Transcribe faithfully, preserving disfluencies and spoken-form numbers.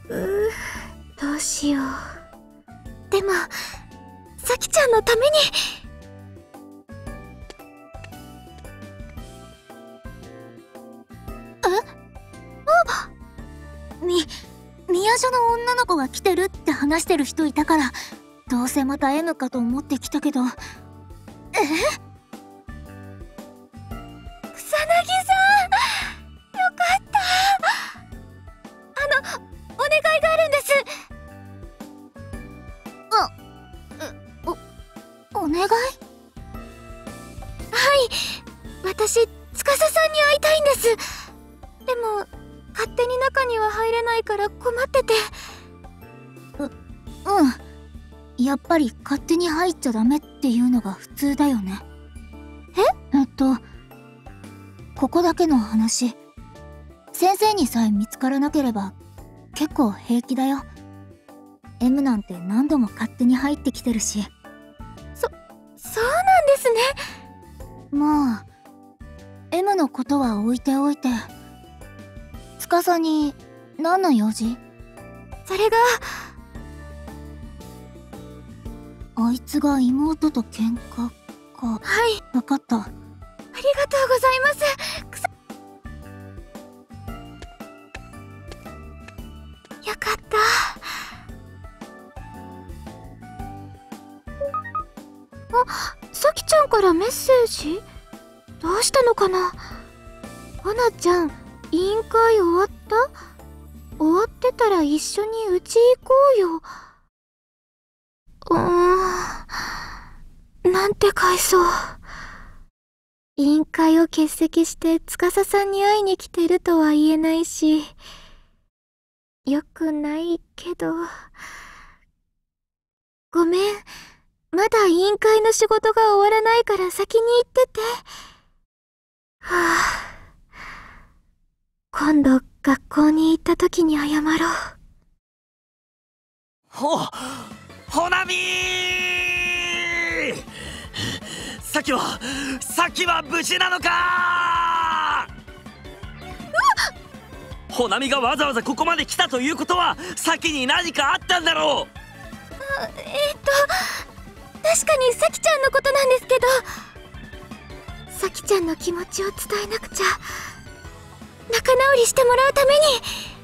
ううどうしよう。でもさきちゃんのために。え？あ、み宮所の女の子が来てるって話してる人いたから、どうせまた エム かと思ってきたけど。え？草薙さん、よかった。あのお願いがあるんです。あ、おお願い？はい、私司さんに会いたいんです。でも勝手に中には入れないから困ってて。ううんやっぱり勝手に入っちゃダメっていうのが普通だよね。え？えっとここだけの話、先生にさえ見つからなければ結構平気だよ。 エム なんて何度も勝手に入ってきてるし。そそうなんですね。まあ エム のことは置いておいて、司に何の用事？それがあいつが妹と喧嘩か。はい、分かった。ありがとうございます。くさよかった。あ、さきちゃんからメッセージ？どうしたのかな。花ちゃん、委員会終わった？終わってたら一緒にうち行こうよ。うーん、なんてかいそう。委員会を欠席して司さんに会いに来てるとは言えないし、よくないけど。ごめん、まだ委員会の仕事が終わらないから先に行ってて。はあ、今度学校に行った時に謝ろう。 ほほなみー、さきはさきは無事なのか。ほなみがわざわざここまで来たということは、さきに何かあったんだろう。 あ、えー、っと確かにさきちゃんのことなんですけど、さきちゃんの気持ちを伝えなくちゃ。仲直りしてもらうために